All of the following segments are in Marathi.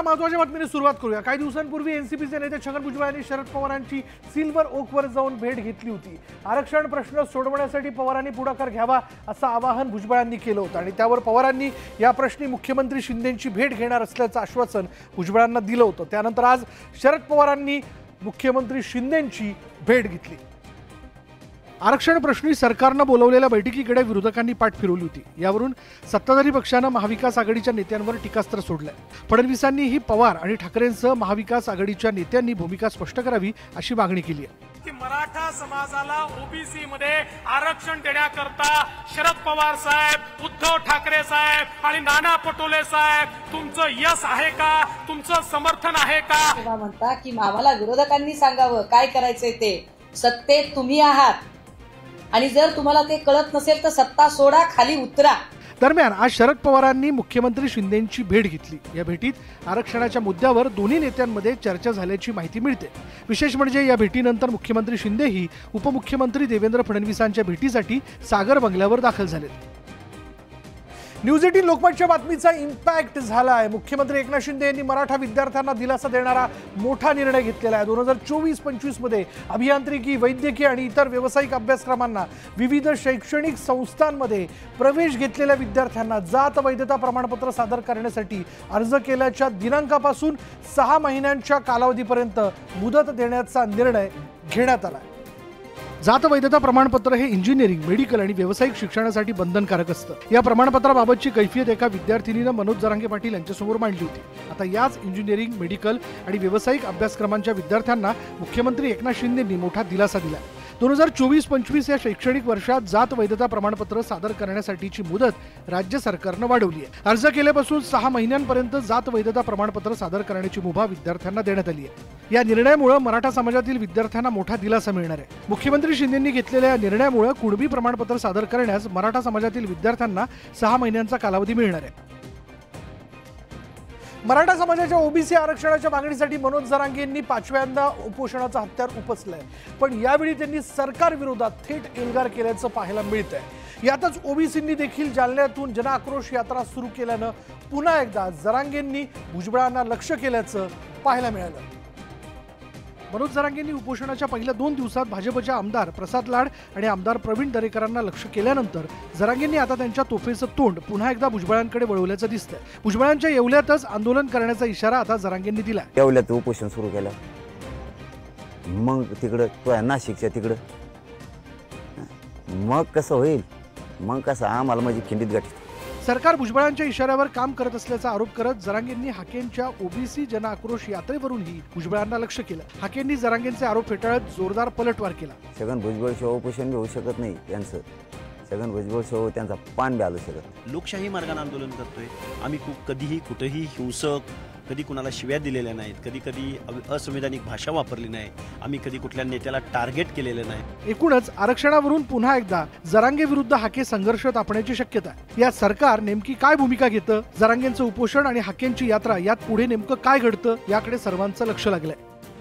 चला महत्त्वाच्या बातमीने सुरुवात करूया। काही दिवसांपूर्वी एनसीपीचे नेते छगन भुजबळ यांनी शरद पवारांची सिल्वर ओकवर जाऊन भेट घेतली होती। आरक्षण प्रश्न सोडवण्यासाठी पवारांनी पुढाकार घ्यावा असं आवाहन भुजबळांनी केलं होतं आणि त्यावर पवारांनी या प्रश्नी मुख्यमंत्री शिंदेंची भेट घेणार असल्याचं आश्वासन भुजबळांना दिलं होतं। त्यानंतर आज शरद पवारांनी मुख्यमंत्री शिंदेंची भेट घेतली। आरक्षण प्रश्नी सरकारने बोलवलेल्या बैठकीकडे विरोधकांनी पाठ फिरवली होती। यावरून सत्ताधारी पक्षाने महाविकास आघाडीच्या नेत्यांवर टीकास्त्र सोडलंय। फडणवीसांनीही पवार आणि ठाकरेंसह महाविकास आघाडीच्या नेत्यांनी भूमिका स्पष्ट करावी अशी मागणी केली आहे की मराठा समाजाला ओबीसी मध्ये आरक्षण देण्याकरता शरद पवार साहेब, उद्धव ठाकरे साहेब आणि नाना पटोले साहेब तुमचं यश आहे का, तुमचं समर्थन आहे का? तेव्हा म्हणता की आम्हाला विरोधकांनी सांगावं काय करायचंय ते, सत्तेत तुम्ही आहात आणि जर तुम्हाला ते कळत नसेल तर सत्ता सोडा, खाली उतरा। दरम्यान आज शरद पवारांनी मुख्यमंत्री शिंदेंची भेट घेतली। या भेटीत आरक्षणाच्या मुद्द्यावर दोन्ही नेत्यांमध्ये चर्चा झाल्याची माहिती मिळते। विशेष म्हणजे या भेटीनंतर मुख्यमंत्री शिंदेही उपमुख्यमंत्री देवेंद्र फडणवीसांच्या भेटीसाठी सागर बंगल्यावर दाखल झालेत। न्यूज 18 लोकमतच्या बातमीचा इम्पॅक्ट झाला आहे। मुख्यमंत्री एकनाथ शिंदे यांनी मराठा विद्यार्थ्यांना दिलासा देणारा मोठा निर्णय घेतलेला आहे। 2024-25 मध्ये अभियांत्रिकी, वैद्यकीय आणि इतर व्यावसायिक अभ्यासक्रमांना विविध शैक्षणिक संस्थांमध्ये प्रवेश घेतलेल्या विद्यार्थ्यांना जात वैधता प्रमाणपत्र सादर करण्यासाठी अर्ज केल्याच्या दिनांकापासून 6 महिन्यांच्या कालावधीपर्यंत मुदत देण्याचा निर्णय घेण्यात आला। जात वैधता प्रमाणपत्र हे इंजिनिअरिंग, मेडिकल आणि व्यावसायिक शिक्षणासाठी बंधनकारक असतं। या प्रमाणपत्राबाबतची कैफियत एका विद्यार्थिनीने मनोज जरांगे पाटील यांच्यासमोर मांडली होती। आता याच इंजिनिअरिंग, मेडिकल आणि व्यावसायिक अभ्यासक्रमांच्या विद्यार्थ्यांना मुख्यमंत्री एकनाथ शिंदेंनी मोठा दिलासा दिला। 2024-25 या शैक्षणिक वर्षात जात वैधता प्रमाणपत्र सादर करण्यासाठीची मुदत राज्य सरकारने वाढवली आहे। अर्ज केल्यापासून 6 महिन्यांपर्यंत जात वैधता प्रमाणपत्र सादर करण्याची मुभा विद्यार्थ्यांना देण्यात आली आहे। या निर्णयामुळे मराठा समाजातील विद्यार्थ्यांना मोठा दिलासा मिळणार आहे। मुख्यमंत्री शिंदेंनी घेतलेल्या या निर्णयामुळे कुणबी प्रमाणपत्र सादर करण्यास मराठा समाजातील विद्यार्थ्यांना 6 महिन्यांचा कालावधी मिळणार आहे। मराठा समाजाच्या ओबीसी आरक्षणाच्या मागणीसाठी मनोज जरांगे यांनी 5व्यांदा उपोषणाचं हत्यार उपसलंय, पण यावेळी त्यांनी सरकार विरोधात थेट एल्गार केल्याचं पाहायला मिळतंय। यातच ओबीसींनी देखील जालन्यातून जनआक्रोश यात्रा सुरू केल्यानं पुन्हा एकदा जरांगेंनी भुजबळांना लक्ष्य केल्याचं पाहायला मिळालं। मनोज जरांगेंनी उपोषणाच्या पहिल्या 2 दिवसात भाजपच्या आमदार प्रसाद लाड आणि आमदार प्रवीण दरेकरांना लक्ष्य केल्यानंतर जरांगेंनी आता त्यांच्या तोफेचं तोंड पुन्हा एकदा भुजबळांकडे वळवल्याचं दिसतंय। भुजबळांच्या येवल्यातच आंदोलन करण्याचा इशारा आता जरांगेंनी दिला। येवल्यात उपोषण सुरू केलं, मग तिकडं नाशिकच्या तिकडं मग कसं होईल, मग कसं आम्हाला माझी खिंडीत गाठी। सरकार भुजबळांच्या इशाऱ्यावर काम करत असल्याचा आरोप करत जरांगेंनी हाकेंच्या ओबीसी जनआक्रोश यात्रेवरूनही भुजबळांना लक्ष्य केलं। हाकेंनी जरांगेंचे आरोप फेटाळत जोरदार पलटवार केला। छगन भुजबळ शिवाय उपोषण बी होऊ शकत नाही त्यांचं, छगन भुजबळ शिवाय त्यांचा पान बी आलं शकत। लोकशाही मार्गाने आंदोलन करतोय आम्ही, कधीही कुठेही हिंसक, कधी कुणाला शिव्या दिलेल्या नाहीत, कधी असंवैधानिक भाषा वापरली नाही, आम्ही कधी कुठल्या नेत्याला टार्गेट केलेलं नाही। एकूणच आरक्षणावरून पुन्हा एकदा जरांगे विरुद्ध हाके संघर्ष तापण्याची शक्यता आहे। यात सरकार नेमकी काय भूमिका घेतं, जरांगेंचं उपोषण आणि हाकेंची यात्रा यात पुढे नेमकं काय घडतं याकडे सर्वांचं लक्ष लागलंय।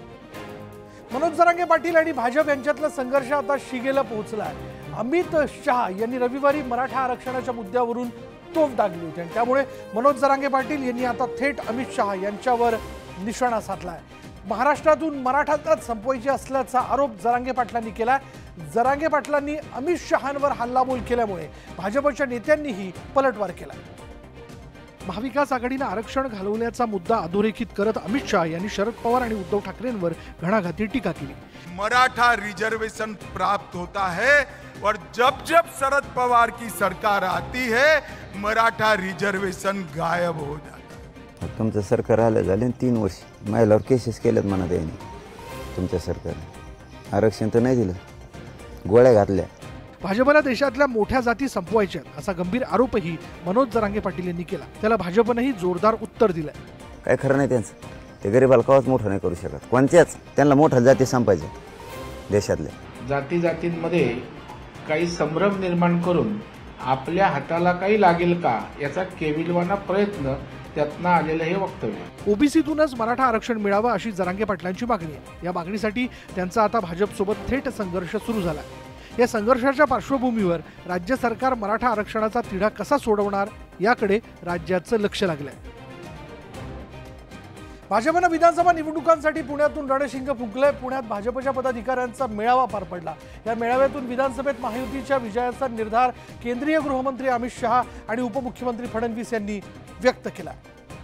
मनोज जरांगे पाटील आणि भाजप यांच्यातला संघर्ष आता शिगेला पोहोचलाय। अमित शहा यांनी रविवारी मराठा आरक्षणाच्या मुद्द्यावरून तोफ डागली होती आणि त्यामुळे मनोज जरांगे पाटील यांनी आता थेट अमित शहा यांच्यावर निशाणा साधलाय। महाराष्ट्रातून मराठा जात संपवायची असल्याचा आरोप जरांगे पाटलांनी केलाय। जरांगे पाटलांनी अमित शहांवर हल्लाबोल केल्यामुळे भाजपच्या नेत्यांनीही पलटवार केला। महाविकास आघाडीने आरक्षण घालवल्याचा मुद्दा अधोरेखित करत अमित शहा यांनी शरद पवार आणि उद्धव ठाकरेंवर घणाघाती टीका केली। मराठा रिजर्वेशन प्राप्त होता है और जब जब शरद पवार की सरकार आती है मराठा रिजर्वेशन गायब हो जाता। तुमचं सरकार आलं झाले 3 वर्ष, महिलावर केसेस केल्यात म्हणा त्यांनी। तुमच्या सरकारने आरक्षण तर नाही दिलं, गोळ्या घातल्या। भाजपला देशातल्या मोठ्या जाती संपवायच्या असा गंभीर आरोपही मनोज जरांगे पाटील यांनी केला। त्याला भाजपनेही जोरदार उत्तर दिलंय। काय खरं नाही त्यांचं, ते गरीबाला कवाच मोठं नाही करू शकत कोणत्याच, त्यांना मोठ्या जाती संपायच्या देशातल्या। जातींमध्ये काही संभ्रम निर्माण करून आपल्या हाताला काही लागेल का याचा केविलवाना प्रयत्न त्यातनं आलेलं हे वक्तव्य। ओबीसीतूनच मराठा आरक्षण मिळावं अशी जरांगे पाटलांची मागणी आहे। या मागणीसाठी त्यांचा आता भाजपसोबत थेट संघर्ष सुरू झाला। या संघर्षाच्या पार्श्वभूमीवर राज्य सरकार मराठा आरक्षणाचा तिढा कसा सोडवणार याकडे राज्याचं लक्ष लागलंय। भाजपनं विधानसभा निवडणुकांसाठी पुण्यातून रणशिंग फुंकलंय। पुण्यात भाजपच्या पदाधिकाऱ्यांचा मेळावा पार पडला। या मेळाव्यातून विधानसभेत महायुतीच्या विजयाचा निर्धार केंद्रीय गृहमंत्री अमित शहा आणि उपमुख्यमंत्री फडणवीस यांनी व्यक्त केला।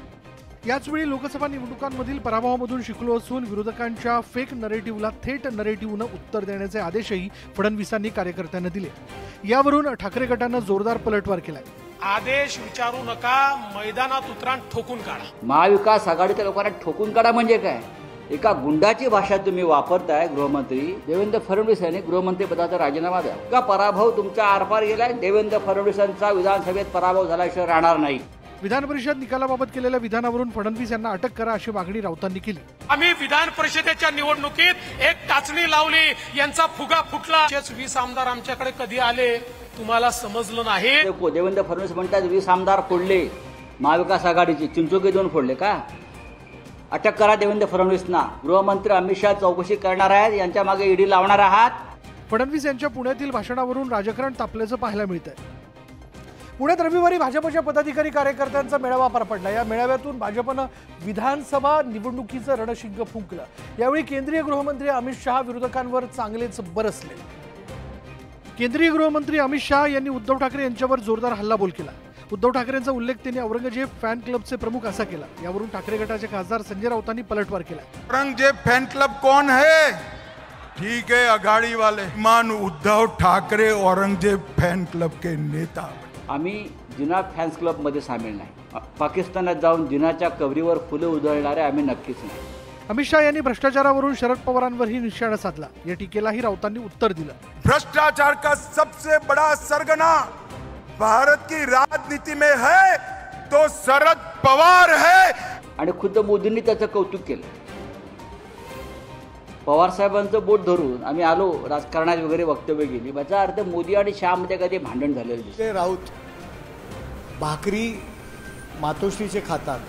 याचवेळी लोकसभा निवडणुकांमधील पराभवामधून शिकलो असून विरोधकांच्या फेक नरेटिव्हला थेट नरेटिव्हनं उत्तर देण्याचे आदेशही फडणवीसांनी कार्यकर्त्यांना दिले। यावरून ठाकरे गटानं जोरदार पलटवार केलाय। आदेश विचारू नका, मैदानात उतरान ठोकून काढा। महाविकास आघाडीच्या लोकांना ठोकून काढा म्हणजे काय? एका गुंडाची भाषा तुम्ही वापरताय। गृहमंत्री देवेंद्र फडणवीस यांनी गृहमंत्री पदाचा राजीनामा द्या। का पराभव तुमचा आरपार गेलाय? देवेंद्र फडणवीसांचा विधानसभेत पराभव झाल्याशिवाय राहणार नाही। विधान परिषद निकालाबाबत केलेल्या विधानावरून फडणवीस यांना अटक करा अशी मागणी राऊतांनी केली। आम्ही विधान परिषदेच्या निवडणुकीत एक टाचणी लावली, यांचा फुगा फुटला। 20 आमदार आमच्याकडे कधी आले तुम्हाला समजलं नाही। देवेंद्र फडणवीस म्हणतात 20 आमदार फोडले महाविकास आघाडीचे, चिंचोके 2 फोडले का? अटक करा देवेंद्र फडणवीसना। गृहमंत्री अमित शहा चौकशी करणार आहेत, यांच्या मागे ईडी लावणार आहात। फडणवीस यांच्या पुण्यातील भाषणावरून राजकारण तापल्याचं पाहायला मिळतंय। पुण्यात रविवारी भाजपच्या पदाधिकारी कार्यकर्त्यांचा मेळावा पार पडला। या मेळाव्यातून भाजपनं विधानसभा निवडणुकीचं रणशिंग फुंकलं। यावेळी केंद्रीय गृहमंत्री अमित शहा विरोधकांवर चांगलेच बरसले। केंद्रीय गृहमंत्री अमित शहा यांनी उद्धव ठाकरे यांच्यावर जोरदार हल्लाबोल केला। उद्धव ठाकरेंचा उल्लेख त्यांनी औरंगजेब फॅन क्लबचे प्रमुख असा केला। यावरून ठाकरे गटाचे खासदार संजय राऊतांनी पलटवार केला। औरंगजेब फैन क्लब कौन है? ठीक है, अघाड़ी वाले। मान उद्धव ठाकरे औरंगजेब फैन क्लब के नेता। आम्ही जिना फॅन्स क्लबमध्ये सामील नाही। पाकिस्तानात जाऊन जिनाच्या कबरीवर फुले उधळणारे आम्ही नक्कीच नाही। अमित शहा यांनी भ्रष्टाचारावरून शरद पवारांवरही निशाणा साधला। या टीकेलाही राऊतांनी उत्तर दिलं। भ्रष्टाचार का सबसे बड़ा सरगना भारत की राजनीति में है तो शरद पवार है। आणि खुद्द मोदींनी त्याचं कौतुक केलं। पवार साहेबांचं बोट धरून आम्ही आलो राजकारणात वगैरे वक्तव्य केली। याचा अर्थ मोदी आणि शहामध्ये कधी भांडण झालेलं दिसते। राऊत भाकरी मातोश्रीचे खातात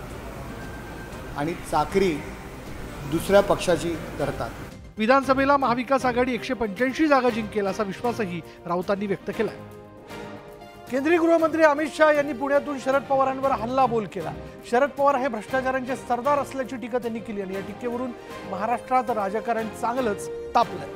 आणि चाकरी दुसऱ्या पक्षाची करतात। विधानसभेला महाविकास आघाडी 185 जागा जिंकेल असा विश्वासही राऊतांनी व्यक्त केला। केंद्रीय गृहमंत्री अमित शहा यांनी पुण्यातून शरद पवारांवर हल्लाबोल केला। शरद पवार हे भ्रष्टाचारांचे सरदार असल्याची टीका त्यांनी केली आणि या टीकेवरून महाराष्ट्रात राजकारण चांगलंच तापलंय।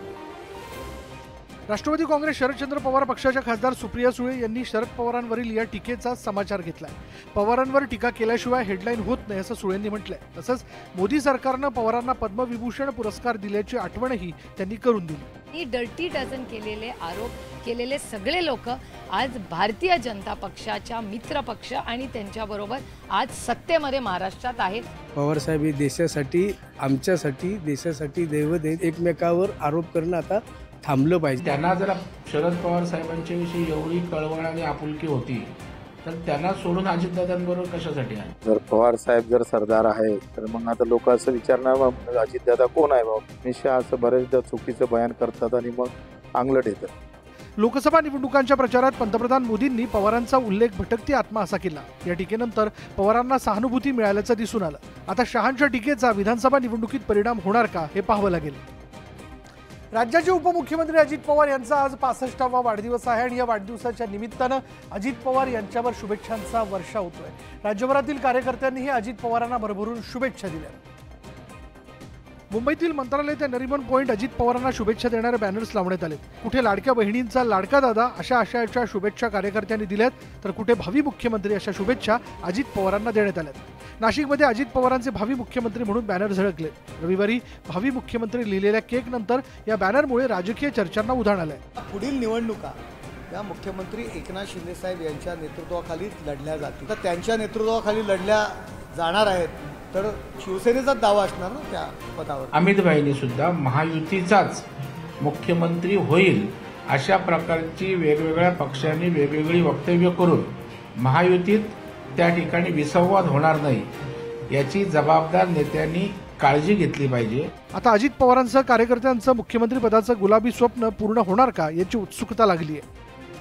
राष्ट्रवादी काँग्रेस शरदचंद्र पवार पक्षाच्या खासदार सुप्रिया सुळे यांनी शरद पवारांवरील या टीकेचा समाचार घेतलाय। पवारांवर टीका केल्याशिवाय हेडलाईन होत नाही असं सुळेंनी म्हटलंय। तसंच मोदी सरकारनं पवारांना पद्मविभूषण पुरस्कार दिल्याची आठवणही त्यांनी करून दिली। डर्टी डझन केलेले आरोप केलेले सगळे लोक आज भारतीय जनता पक्षाच्या मित्र पक्ष आणि त्यांच्याबरोबर आज सत्तेमध्ये महाराष्ट्रात आहेत। पवार साहेब देशासाठी, आमच्यासाठी, देशासाठी दैवत आहेत। एकमेकावर आरोप करणं आता थांबलं पाहिजे। त्यांना जर शरद पवार साहेबांच्या विषयी एवढी कळवळ आणि आपुलकी होती तर त्यांना सोडून अजितदादांबरोबर कशासाठी आहे? जर पवार साहेब जर सरदार आहे तर मग आता लोक असं विचारणार अजितदादा कोण आहे? बाबा निश्चय असं बरेचदा चुकीचं बयान करतात आणि मग अंगलट येतं। लोकसभा निवडणुकांच्या प्रचारात पंतप्रधान मोदींनी पवारांचा उल्लेख भटकती आत्मा असा केला। या टीकेनंतर पवारांना सहानुभूती मिळाल्याचं दिसून आलं। आता शहांच्या टीकेचा विधानसभा निवडणुकीत परिणाम होणार का हे पाहावं लागेल। राज्याचे उपमुख्यमंत्री अजित पवार यांचा आज 65वा वाढदिवस आहे आणि या वाढदिवसाच्या निमित्तानं अजित पवार यांच्यावर शुभेच्छांचा वर्षा होतोय। राज्यभरातील कार्यकर्त्यांनीही अजित पवारांना भरभरून शुभेच्छा दिल्या। मुंबईतील मंत्रालय ते नरिमन पॉइंट अजित पवारांना शुभेच्छा देणारे बॅनर्स लावण्यात आले। कुठे लाडक्या बहिणींचा लाडका दादा अशा आशयाच्या शुभेच्छा कार्यकर्त्यांनी दिल्यात, तर कुठे भावी मुख्यमंत्री अशा शुभेच्छा अजित पवारांना देण्यात आल्यात। नाशिकमध्ये अजित पवारांचे भावी मुख्यमंत्री म्हणून बॅनर झळकले। रविवारी भावी मुख्यमंत्री लिहिलेल्या केक नंतर या बॅनरमुळे राजकीय चर्चांना उधाण आलंय। पुढील निवडणुका या मुख्यमंत्री एकनाथ शिंदे साहेब यांच्या नेतृत्वाखाली लढल्या जातील। तर त्यांच्या नेतृत्वाखाली लढल्या जाणार आहेत तर शिवसेनेचा दावा असणार ना त्या पदावर। अमितभाईंनी सुद्धा महायुतीचाच मुख्यमंत्री होईल अशा प्रकारची वेगवेगळ्या पक्षांनी वेगवेगळी वक्तव्य करून महायुतीत त्या ठिकाणी विसंवाद होणार नाही याची जबाबदार नेत्यांनी काळजी घेतली पाहिजे। आता अजित पवारांसह कार्यकर्त्यांचं मुख्यमंत्री पदाचं गुलाबी स्वप्न पूर्ण होणार का याची उत्सुकता लागली आहे।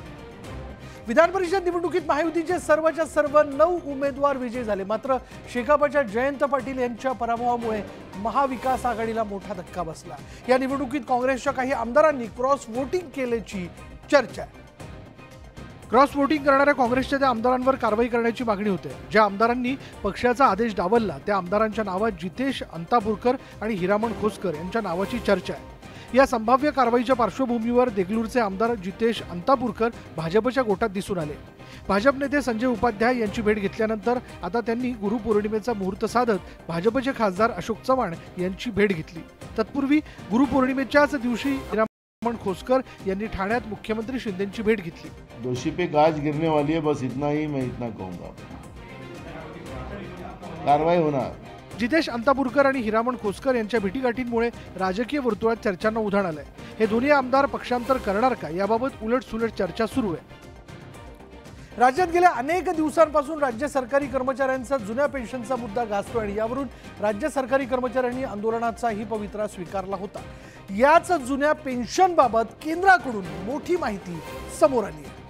विधान परिषद निवडणुकीत महायुतीचे सर्वच्या सर्व 9 उमेदवार विजयी झाले। मात्र शेकापच्या जयंत पाटील यांच्या पराभवामुळे महाविकास आघाडीला मोठा धक्का बसला। या निवडणुकीत काँग्रेसच्या काही आमदारांनी क्रॉस वोटिंग केल्याची चर्चा आहे। क्रॉस वोटिंग करणाऱ्या काँग्रेसच्या त्या आमदारांवर कारवाई करण्याची मागणी होते। ज्या आमदारांनी पक्षाचा आदेश डावलला त्या आमदारांच्या नावात जितेश अंतापूरकर आणि हिरामण खोसकर यांच्या नावाची चर्चा आहे। या संभाव्य कारवाईच्या पार्श्वभूमीवर देगलूरचे आमदार जितेश अंतापूरकर भाजपच्या गोटात दिसून आले। भाजप नेते संजय उपाध्याय यांची भेट घेतल्यानंतर आता त्यांनी गुरुपौर्णिमेचा मुहूर्त साधत भाजपचे खासदार अशोक चव्हाण यांची भेट घेतली। तत्पूर्वी गुरुपौर्णिमेच्याच दिवशी हिरामण खोसकर यांनी ठाण्यात मुख्यमंत्री शिंदेंची भेट घेतली। दोषी पे गाज गिरने वाली है, बस इतना ही मैं इतना कहूंगा, कारवाई होणार। जितेश अंतापूरकर आणि हिरामण खोसकर यांच्या भेटीगाठींमुळे राजकीय वर्तुळात चर्चांना उधाण आलंय। हे दोन्ही आमदार पक्षांतर करणार का याबाबत उलटसुलट चर्चा सुरू आहे। राज्यात गेल्या अनेक दिवसांपासून राज्य सरकारी कर्मचाऱ्यांचा जुन्या पेन्शनचा मुद्दा गाजतोय आणि यावरून राज्य सरकारी कर्मचाऱ्यांनी आंदोलनाचाही पवित्रा स्वीकारला होता। याच जुन्या पेन्शनबाबत केंद्राकडून मोठी माहिती समोर आली आहे।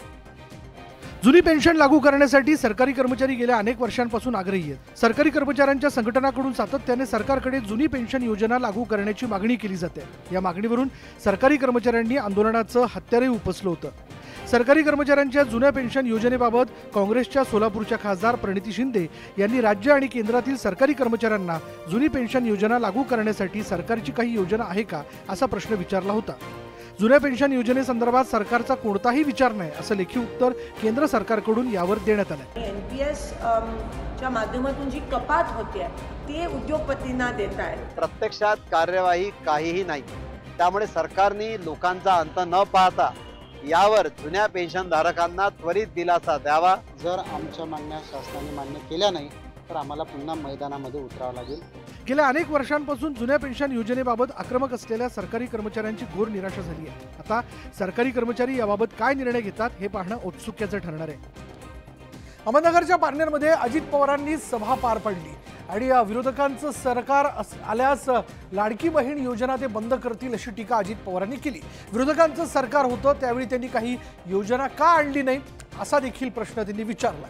जुनी पेन्शन लागू करण्यासाठी सरकारी कर्मचारी गेल्या अनेक वर्षांपासून आग्रही आहेत। सरकारी कर्मचाऱ्यांच्या संघटनांकडून सातत्याने सरकारकडे जुनी पेन्शन योजना लागू करण्याची मागणी केली जाते। या मागणीवरून सरकारी कर्मचाऱ्यांनी आंदोलनाचं हत्यारही उपसलं होतं। सरकारी कर्मचाऱ्यांच्या जुन्या पेन्शन योजनेबाबत काँग्रेसच्या सोलापूरच्या खासदार प्रणिती शिंदे यांनी राज्य आणि केंद्रातील सरकारी कर्मचाऱ्यांना जुनी पेन्शन योजना लागू करण्यासाठी सरकारची काही योजना आहे का असा प्रश्न विचारला होता। जुन्या पेन्शन योजनेसंदर्भात सरकारचा कोणताही विचार नाही असं लेखी उत्तर केंद्र सरकारकडून यावर देण्यात आलं। एनपीएस च्या माध्यमातून जी कपात होते ती उद्योगपतींना देत आहे। प्रत्यक्षात कार्यवाही काहीही नाही, त्यामुळे सरकारने लोकांचा अंत न पाहता यावर जुन्या पेन्शन धारकांना त्वरित दिलासा द्यावा। जर आमच्या मागण्या शासनाने मान्य केल्या नाही तर आम्हाला पुन्हा मैदानामध्ये उतरावं लागेल। गेल्या अनेक वर्षांपासून जुन्या पेन्शन योजनेबाबत आक्रमक असलेल्या सरकारी कर्मचाऱ्यांची घोर निराशा झाली आहे। आता सरकारी कर्मचारी याबाबत काय निर्णय घेतात हे पाहणं औत्सुक्याचं ठरणार आहे। अहमदनगरच्या पारनेरमध्ये अजित पवारांनी सभा पार पडली आणि विरोधकांचं सरकार आल्यास लाडकी बहीण योजना ते बंद करतील अशी टीका अजित पवारांनी केली। विरोधकांचं सरकार होतं त्यावेळी त्यांनी काही योजना का आणली नाही असा देखील प्रश्न त्यांनी विचारला।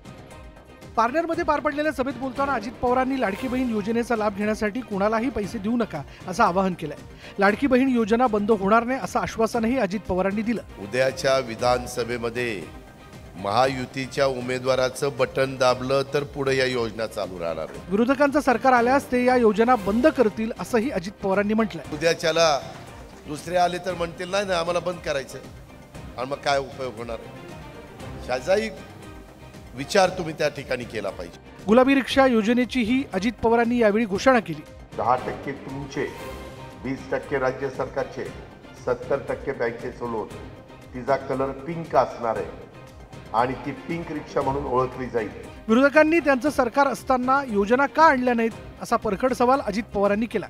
पारनेरमध्ये पार पडलेल्या सभेत बोलताना अजित पवारांनी लाडकी बहीण योजनेचा लाभ घेण्यासाठी कोणालाही पैसे देऊ नका असं आवाहन केलंय। लाडकी बहीण योजना बंद होणार नाही असं आश्वासनही अजित पवारांनी दिलं। उद्याच्या विधानसभेमध्ये महायुतीच्या उमेदवाराचं बटन दाबलं तर पुढे या योजना चालू राहणार। विरोधकांचं सरकार आल्यास ते या योजना बंद करतील असंही अजित पवारांनी म्हटलंय। उद्याच्याला दुसरे आले तर म्हणतील नाही ना आम्हाला बंद करायचं आणि मग काय उपयोग होणार? शाजाई विचार तुम्ही त्या ठिकाणी केला पाहिजे। गुलाबी रिक्षा योजनेचीही अजित पवारांनी यावेळी घोषणा केली। 10% तुमचे, 20% राज्य सरकारचे, 70% बँकेचं लोन, तिचा कलर पिंक असणार आहे आणि ती पिंक रिक्षा म्हणून ओळखली जाईल। विरोधकांनी त्यांचं सरकार असताना योजना का आणल्या नाहीत असा परखड सवाल अजित पवारांनी केला।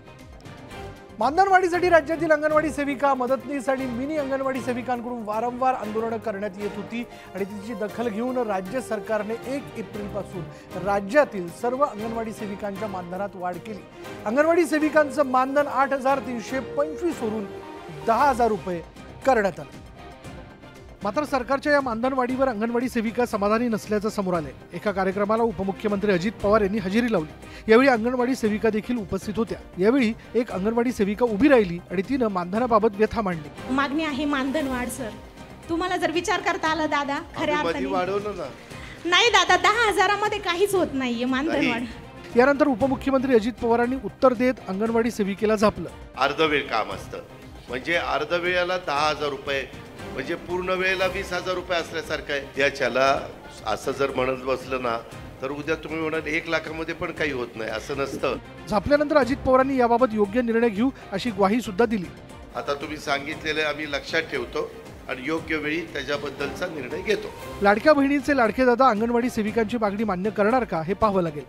मानधनवाढीसाठी राज्यातील अंगणवाडी सेविका, मदतनीस आणि मिनी अंगणवाडी सेविकांकडून वारंवार आंदोलनं करण्यात येत होती आणि तिची दखल घेऊन राज्य सरकारने 1 एप्रिलपासून राज्यातील सर्व अंगणवाडी सेविकांच्या मानधनात वाढ केली। अंगणवाडी सेविकांचं मानधन 8,325 वरून 10,000 रुपये करण्यात आलं। मात्र सरकारच्या या मानधनवाढीवर अंगणवाडी सेविका समाधानी नसल्याचं समोर आलंय। एका कार्यक्रमाला उपमुख्यमंत्री अजित पवार यांनी हजेरी लावली। यावेळी अंगणवाडी सेविका देखील उपस्थित होत्या। यावेळी एक अंगणवाडी सेविका उभी राहिली आणि तिनं मानधनाबाबत व्यथा मांडली। मागणी आहे मानधन वाढ सर, तुम्हाला जर विचार करता आला दादा खऱ्या अर्थाने नाही दादा 10,000 मध्ये काहीच होत नाहीये मानधन वाढ। यानंतर उपमुख्यमंत्री अजित पवारांनी उत्तर देत अंगणवाडी सेविकेला झापलं। अर्धवेळ काम असतं म्हणजे अर्धवेळेला 10,000 रुपये म्हणजे पूर्ण वेळेला 20,000 रुपये असल्यासारखं आहे। त्याच्याला असं जर म्हणत बसलं ना तर उद्या तुम्ही म्हणाल 1 लाखामध्ये पण काही होत नाही, असं नसतं। झापल्यानंतर अजित पवारांनी याबाबत योग्य निर्णय घेऊ अशी ग्वाही सुद्धा दिली। आता तुम्ही सांगितलेले आम्ही लक्षात ठेवतो आणि योग्य वेळी त्याच्याबद्दलचा निर्णय घेतो। लाडक्या बहिणीचे लाडके दादा अंगणवाडी सेविकांची मागणी मान्य करणार का हे पाहावं लागेल।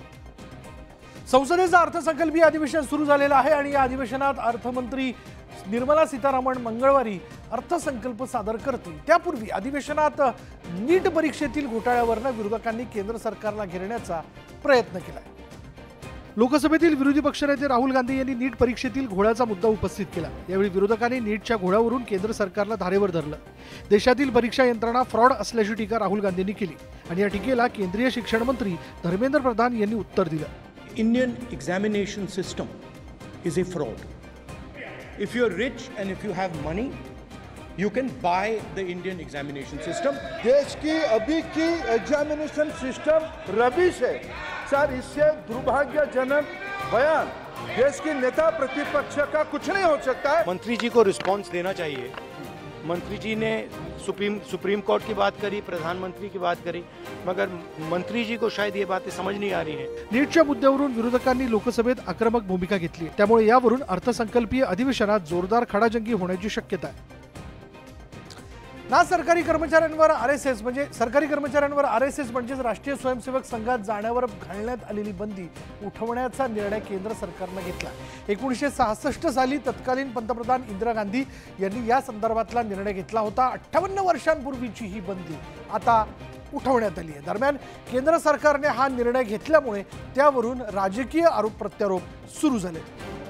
संसदेचं अर्थसंकल्पीय अधिवेशन सुरू झालेलं आहे आणि या अधिवेशनात अर्थमंत्री निर्मला सीतारामन मंगळवारी अर्थसंकल्प सादर करतील। त्यापूर्वी अधिवेशनात नीट परीक्षेतील घोटाळ्यावरनं विरोधकांनी केंद्र सरकारला घेरण्याचा प्रयत्न केला। लोकसभेतील विरोधी पक्षनेते राहुल गांधी यांनी नीट परीक्षेतील घोळ्याचा मुद्दा उपस्थित केला। यावेळी विरोधकांनी नीटच्या घोळ्यावरून केंद्र सरकारला धारेवर धरलं। देशातील परीक्षा यंत्रणा फ्रॉड असल्याची टीका राहुल गांधींनी केली आणि या टीकेला केंद्रीय शिक्षण मंत्री धर्मेंद्र प्रधान यांनी उत्तर दिलं। Indian examination system is a fraud. If you're rich and if you have money, you can buy the Indian examination system. देश की अभी की एग्जामिनेशन सिस्टम रबिश है सर। इससे दुर्भाग्यजनक बयान देश के नेता प्रतिपक्ष का कुछ नहीं हो सकता है। मंत्री जी को रिस्पांस देना चाहिए। मंत्री जी ने सुप्रीम कोर्ट की बात करी, प्रधानमंत्री की बात करी, मगर मंत्री जी को शायद ये बातें समझ नहीं आ रही हैं। नीटच्या मुद्द्यावरून विरोधकांनी लोकसभेत आक्रमक भूमिका घेतली, त्यामुळे यावरून अर्थसंकल्पीय अधिवेशनात जोरदार खडाजंगी होण्याची शक्यता आहे। ना सरकारी कर्मचाऱ्यांवर आरएसएस म्हणजे सरकारी कर्मचाऱ्यांवर आरएसएस म्हणजेच राष्ट्रीय स्वयंसेवक संघात जाण्यावर घालण्यात आलेली बंदी उठवण्याचा निर्णय केंद्र सरकारने घेतला। 1966 साली तत्कालीन पंतप्रधान इंदिरा गांधी यांनी या संदर्भातला निर्णय घेतला होता। 58 वर्षांपूर्वीची ही बंदी आता उठवण्यात आली आहे। दरम्यान केंद्र सरकारने हा निर्णय घेतल्यामुळे त्यावरून राजकीय आरोप प्रत्यारोप सुरू झाले।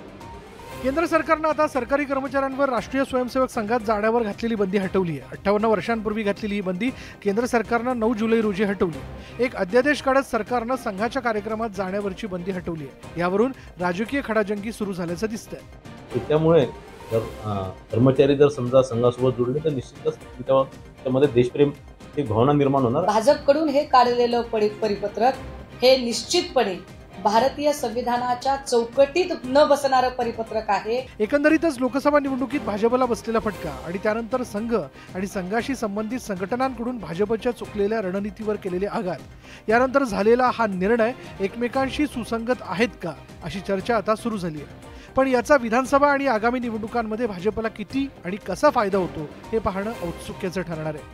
केंद्र सरकारने आता सरकारी कर्मचाऱ्यांवर राष्ट्रीय स्वयंसेवक संघात जाण्यावर घातलेली बंदी हटवली आहे। 58 वर्षांपूर्वी घातलेली ही बंदी केंद्र सरकारने 9 जुलै रोजी हटवली। एक अध्यादेश काढत सरकारने संघाच्या कार्यक्रमात जाण्यावरची बंदी हटवली आहे। यावरून राजकीय खडाजंगी सुरू झाल्याचं दिसतंय। त्यामुळे जर कर्मचारी जर समजा संघासोबत जोडले तर निश्चितच त्यामध्ये देशप्रेम एक भावना निर्माण होणार। भाजपकडून हे काढलेलं परिपत्रक हे निश्चितपणे भारतीय संविधानाच्या चौकटीत न बसणारं परिपत्रक आहे। एकंदरीतच लोकसभा निवडणुकीत भाजपला बसलेला फटका आणि त्यानंतर संघ आणि संघाशी संबंधित संघटनांकडून भाजपच्या चुकलेल्या रणनीतीवर केलेले आघात, यानंतर झालेला हा निर्णय एकमेकांशी सुसंगत आहेत का अशी चर्चा आता सुरू झाली आहे। पण याचा विधानसभा आणि आगामी निवडणुकांमध्ये भाजपला किती आणि कसा फायदा होतो हे पाहणं औत्सुक्याचं ठरणार आहे।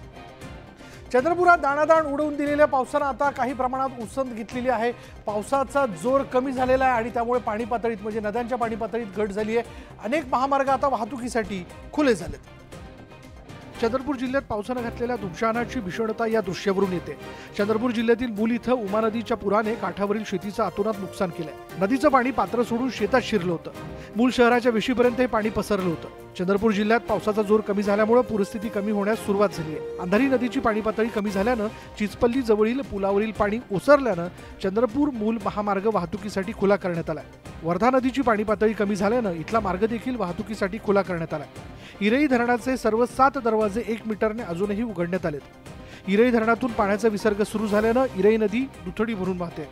चंद्रपुरात दाणादाण उडवून दिलेल्या पावसानं आता काही प्रमाणात उसंत घेतलेली आहे। पावसाचा जोर कमी झालेला आहे आणि त्यामुळे पाणी पातळीत म्हणजे नद्यांच्या पाणी पातळीत घट झाली आहे। अनेक महामार्ग आता वाहतुकीसाठी खुले झालेत। चंद्रपूर जिल्ह्यात पावसानं घातलेल्या धुमशानाची भीषणता या दृश्यावरून येते। चंद्रपूर जिल्ह्यातील मूल इथं उमा नदीच्या पुराने काठावरील शेतीचं अतोनात नुकसान केलंय। नदीचं पाणी पात्र सोडून शेतात शिरलं होतं। मूल शहराच्या वेशीपर्यंत हे पाणी पसरलं होतं। चंद्रपूर जिल्ह्यात पावसाचा जोर कमी झाल्यामुळे पूरस्थिती कमी होण्यास सुरुवात झाली आहे। अंधारी नदीची पाणी पातळी कमी झाल्यानं चिचपल्ली जवळील पुलावरील पाणी ओसरल्यानं चंद्रपूर मूल महामार्ग वाहतुकीसाठी खुला करण्यात आलाय। वर्धा नदीची पाणी पातळी कमी झाल्यानं इथला मार्ग देखील वाहतुकीसाठी खुला करण्यात आलाय। इरई धरणाचे सर्व 7 दरवाजे 1 मीटरने अजूनही उघडण्यात आलेत। इरई धरणातून पाण्याचा विसर्ग सुरू झाल्यानं इरई नदी दुथडी भरून वाहते।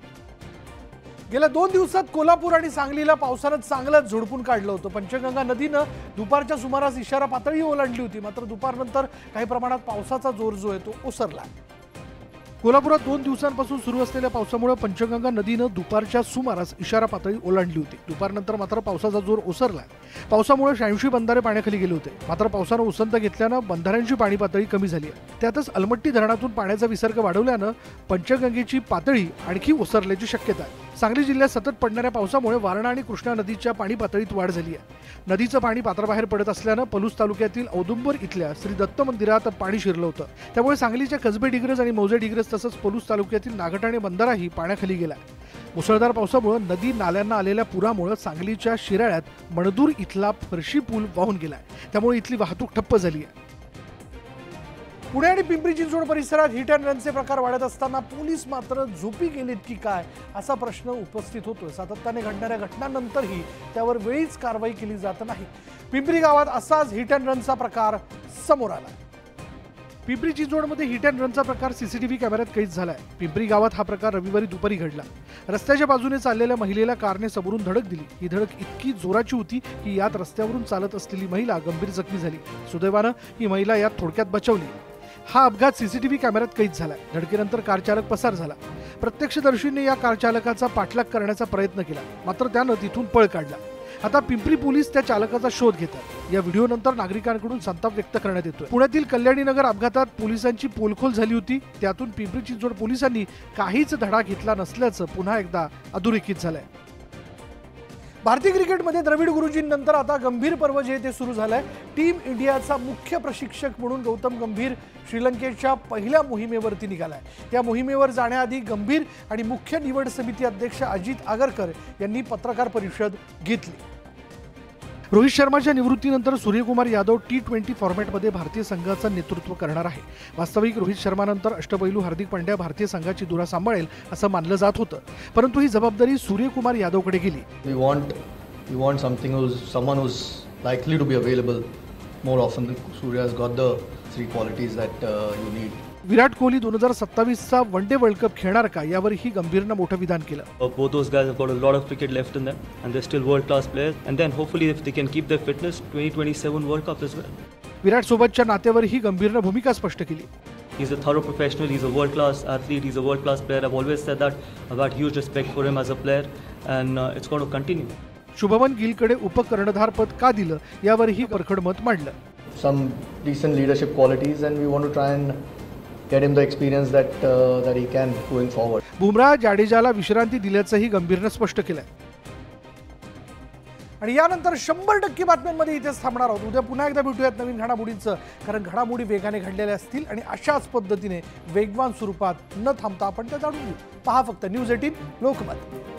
गेल्या 2 दिवसात कोल्हापूर आणि सांगलीला पावसानं चांगलंच झोडपून काढलं होतं। पंचगंगा नदीनं दुपारच्या सुमारास इशारा पातळी ओलांडली होती, मात्र दुपारनंतर काही प्रमाणात पावसाचा जोर जो आहे तो ओसरला। कोल्हापुरात 2 दिवसांपासून सुरू असलेल्या पावसामुळे पंचगंगा नदीनं दुपारच्या सुमारास इशारा पातळी ओलांडली होती। दुपारनंतर मात्र पावसाचा जोर ओसरला। पावसामुळे 86 बंधारे पाण्याखाली गेले होते, मात्र पावसानं उसंत घेतल्यानं बंधाऱ्यांची पाणी पातळी कमी झाली आहे। त्यातच अलमट्टी धरणातून पाण्याचा विसर्ग वाढवल्यानं पंचगंगेची पातळी आणखी ओसरल्याची शक्यता आहे। सांगली जिल्ह्यात सतत पडणाऱ्या पावसामुळे वारणा आणि कृष्णा नदीच्या पाणी पातळीत वाढ झाली आहे। नदीचं पाणी पात्राबाहेर पडत असल्यानं पलूस तालुक्यातील औदुंबर इथल्या श्री दत्त मंदिरात पाणी शिरलं होतं। त्यामुळे सांगलीच्या कसबे डिग्रज आणि मौजे डिग्रज तसंच पलूस तालुक्यातील नागठाणे बंधाराही पाण्याखाली गेला। मुसळधार पावसामुळे नदी नाल्यांना आलेल्या पुरामुळे सांगलीच्या शिराळ्यात मणदूर इथला फरशी पूल वाहून गेलाय, त्यामुळे इथली वाहतूक ठप्प झाली आहे। पुणे आणि पिंपरी चिंचवड परिसरात हिट अँड रनचे प्रकार वाढत असताना पोलीस मात्र झोपी गेलेत की काय असा प्रश्न उपस्थित होतोय। सातत्याने घडणाऱ्या घटनांनंतरही त्यावर वेळीच कारवाई केली जात नाही। पिंपरी गावात असाच हिट अँड रनचा प्रकार समोर आला। पिंपरी चिंचवडमध्ये हिट अँड रनचा प्रकार सीसीटीव्ही कॅमेऱ्यात कैद झालाय। पिंपरी गावात हा प्रकार रविवारी दुपारी घडला। रस्त्याच्या बाजूने चाललेल्या महिलेला कारने समोरून धडक दिली। ही धडक इतकी जोराची होती की यात रस्त्यावरून चालत असलेली महिला गंभीर जखमी झाली। सुदैवानं ही महिला यात थोडक्यात बचावली। हा अपघात सीसीटीव्ही कॅमेऱ्यात कैद झालाय। धडकेनंतर कार चालक पसार झाला। प्रत्यक्षदर्शींनी या कार चालकाचा पाठलाग करण्याचा प्रयत्न केला, मात्र त्यानं तिथून पळ काढला। आता पिंपरी पोलीस त्या चालकाचा शोध घेतात। या व्हिडिओनंतर नागरिकांकडून संताप व्यक्त करण्यात येतोय। पुण्यातील कल्याणीनगर अपघातात पोलिसांची पोलखोल झाली होती, त्यातून पिंपरी चिंचवड पोलिसांनी काहीच धडा घेतला नसल्याचं पुन्हा एकदा अधोरेखित झालंय। भारतीय क्रिकेटमध्ये द्रविड गुरुजींनंतर आता गंभीर पर्व जे ते सुरू झालंय। टीम इंडियाचा मुख्य प्रशिक्षक म्हणून गौतम गंभीर श्रीलंकेच्या पहिल्या मोहिमेवरती निघालाय। या मोहिमेवर जाण्याआधी गंभीर आणि मुख्य निवड समिती अध्यक्ष अजित आगरकर यांनी पत्रकार परिषद घेतली। रोहित शर्माच्या निवृत्तीनंतर सूर्यकुमार यादव T20 फॉर्मॅटमध्ये भारतीय संघाचं नेतृत्व करणार आहे। वास्तविक रोहित शर्मानंतर अष्टपैलू हार्दिक पांड्या भारतीय संघाची धुरा सांभाळेल असं मानलं जात होतं, परंतु ही जबाबदारी सूर्यकुमार यादवकडे गेली। We want something someone who's likely to be available more often. Surya's got the three qualities that you need. Virat Kohli 2027चा वन डे वर्ल्ड कप खेळणार का यावरही गंभीरनं मोठं विधान केलं. Both those guys have got a lot of cricket left in them and they're still world class players, and then hopefully if they can keep their fitness, 2027 World Cup as well. विराट सोबतच्या नात्यावरही गंभीरनं भूमिका स्पष्ट केली. He's a thorough professional, he's a world class athlete, he's a world class player. I've always said that. I've got huge respect for him as a player and it's going to continue. Shubman गिलकडे उपकर्णधार पद का दिलं यावरही परखड मत मांडलं. Some decent leadership qualities, and we want to try and get him the experience that he can going forward. Bumrah जाडेजाला विश्रांती दिल्याचंही गंभीरनं स्पष्ट केलंय. आणि यानंतर 100% बातम्यांमध्ये इथेच थांबणार आहोत. उद्या पुन्हा एकदा भेटूयात नवीन घडामोडींचं, कारण घडामोडी वेगाने घडलेल्या असतील आणि अशाच पद्धतीने वेगवान स्वरूपात न थांबता आपण त्या जाणून घेऊ. पहा फक्त न्यूज 18 लोकमत.